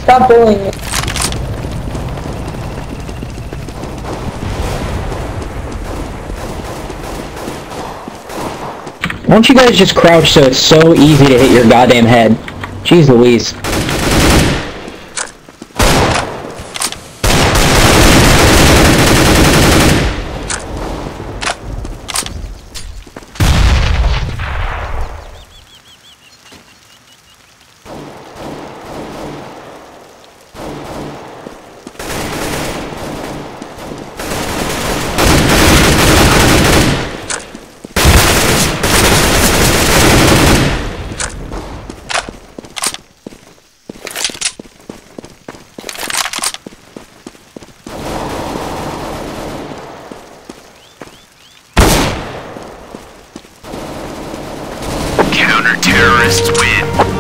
Stop bullying me. Why don't you guys just crouch so it's so easy to hit your goddamn head? Jeez Louise. Counter-terrorists win.